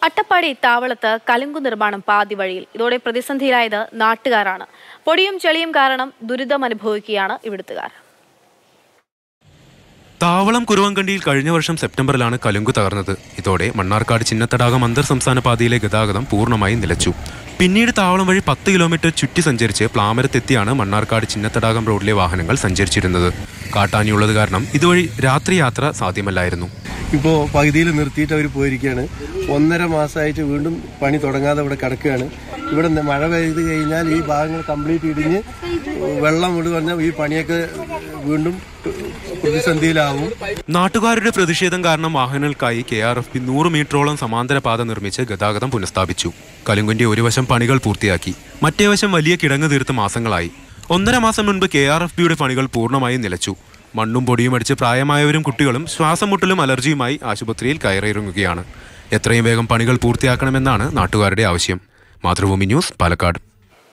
അട്ടപ്പാടി താവളത്ത് കലുങ്കു നിർമ്മാണം പാതി വഴിയിൽ. ഇതോടെ പ്രതിസന്ധിയിലായത് നാട്ടുകാരാണ്. പൊടിയും ചെളിയും കാരണം ദുരിതം അനുഭവിക്കുകയാണ് ഇവിടുത്തുകാർ. താവളം കുരുവങ്കണ്ടിയിൽ കഴിഞ്ഞ വർഷം സെപ്റ്റംബറിലാണ് കലുങ്കു തകർന്നത്. ഇതോടെ മണ്ണാർക്കാട് ചിന്നത്തടാകം അന്തർ സംസ്ഥാന പാതയിലെ ഗതാഗതം പൂർണ്ണമായും നിലച്ചു. പിന്നീട് താവളം വഴി 10 കിലോമീറ്റർ ചുറ്റി സഞ്ചരിച്ച് പ്ലാമരത്തെത്തിയാണ് മണ്ണാർക്കാട് ചിന്നത്തടാകം റോഡിലെ വാഹനങ്ങൾ സഞ്ചരിച്ചിരുന്നത്. കാട്ടാനിയുള്ളത് കാരണം ഇതുവഴി രാത്രി യാത്ര സാധ്യമല്ലായിരുന്നു. ഇപ്പോൾ പകുതിയിൽ നിർത്തിയിട്ട് അവർ പോയിരിക്കുകയാണ്. 1.5 മാസമായിട്ട് വീണ്ടും പണി തുടങ്ങാതെ ഇവിടെ കിടക്കുകയാണ്. ഇവിടെ മഴ പെയ്ത് കഴിഞ്ഞാൽ ഈ ഭാഗങ്ങൾ കംപ്ലീറ്റ് ഇടിഞ്ഞ് വെള്ളം കൊണ്ട് പറഞ്ഞാൽ ഈ പണിയൊക്കെ വീണ്ടും പ്രതിസന്ധിയിലാവും. നാട്ടുകാരുടെ പ്രതിഷേധം കാരണം വാഹനങ്ങൾക്കായി KRFB 100 മീറ്ററോളം സമാന്തര പാത നിർമ്മിച്ച് ഗതാഗതം പുനഃസ്ഥാപിച്ചു. കലുങ്കിന്റെ ഒരു വശം പണികൾ പൂർത്തിയാക്കി, മറ്റേ വശം വലിയ കിടങ്ങ് തീർത്ത് മാസങ്ങളായി. 1.5 മാസം മുൻപ് KRFBയുടെ പണികൾ പൂർണ്ണമായും നിലച്ചു. മണ്ണും പൊടിയും അടിച്ച് പ്രായമായവരും കുട്ടികളും ശ്വാസം മുട്ടലും അലർജിയുമായി ആശുപത്രിയിൽ കയറിയിറങ്ങുകയാണ്. എത്രയും വേഗം പണികൾ പൂർത്തിയാക്കണമെന്നാണ് നാട്ടുകാരുടെ ആവശ്യം. മാതൃഭൂമി ന്യൂസ്, പാലക്കാട്.